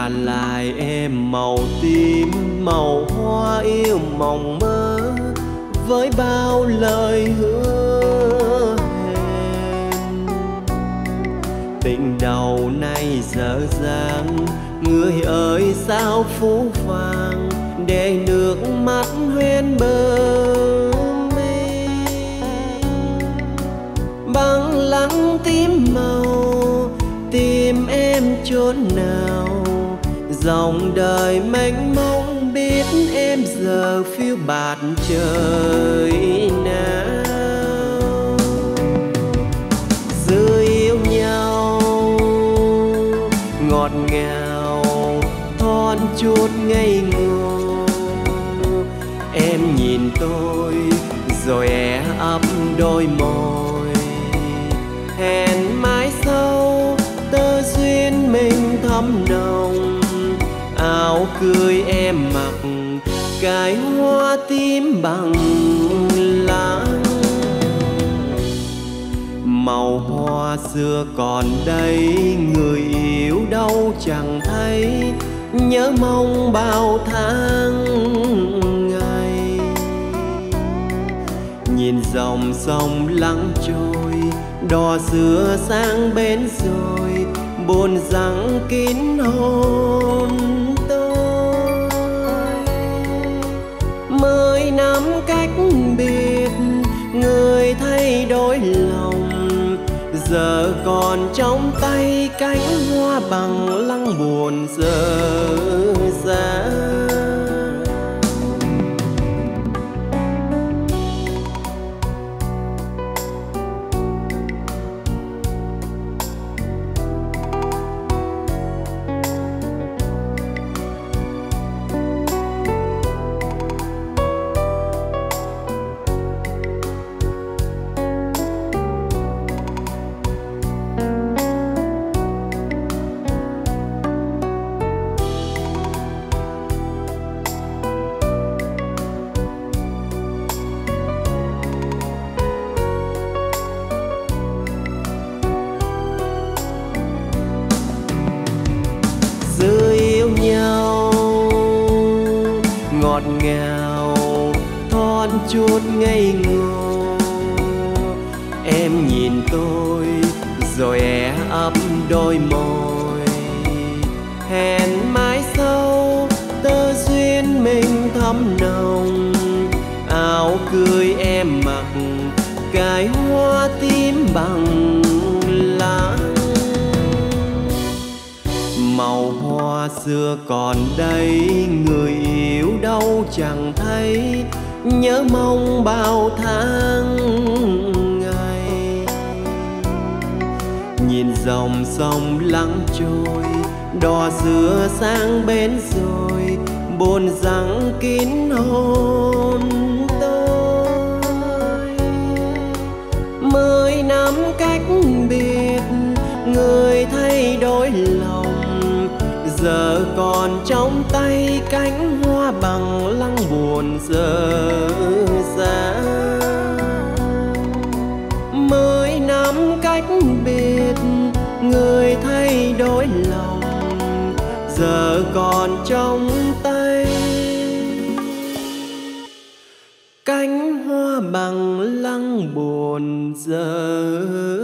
lại em màu tím, màu hoa yêu mộng mơ với bao lời hứa hẹn. Tình đầu nay dở dang, người ơi sao phũ phàng để nước mắt hoen bờ mi. Băng lắng tím màu tìm em chốn nào, dòng đời mênh mông biết em giờ phiêu bạt trời nào. Giữa yêu nhau ngọt ngào thon chút ngây ngô, em nhìn tôi rồi é ấp đôi môi. Hẹn mãi sau tơ duyên mình thắm nồng, áo cưới em mặc cái hoa tím bằng lãng. Màu hoa xưa còn đây, người yêu đâu chẳng thấy, nhớ mong bao tháng ngày. Nhìn dòng sông lắng trôi, đò xưa sang bến rồi, buồn rằng kín hôn tôi. 10 năm cách biệt, người thay đổi lòng, giờ còn trong tay cánh hoa bằng lăng buồn dở dang. Giữa yêu nhau ngọt ngào thon chút ngây ngô, em nhìn tôi rồi é ấp đôi môi. Hẹn mãi sau tơ duyên mình thắm nồng, áo cưới em mặc cái hoa tím bằng lãng. Màu hoa xưa còn đây, người yêu đâu chẳng thấy, nhớ mong bao tháng ngày. Nhìn dòng sông lắng trôi, đò xưa sang bến rồi, buồn rằng kín hôn tôi. 10 năm cách biệt, người thay đổi lòng, giờ còn trong tay cánh hoa bằng lăng buồn dở dang. 10 năm cách biệt, người thay đổi lòng, giờ còn trong tay cánh hoa bằng lăng buồn dở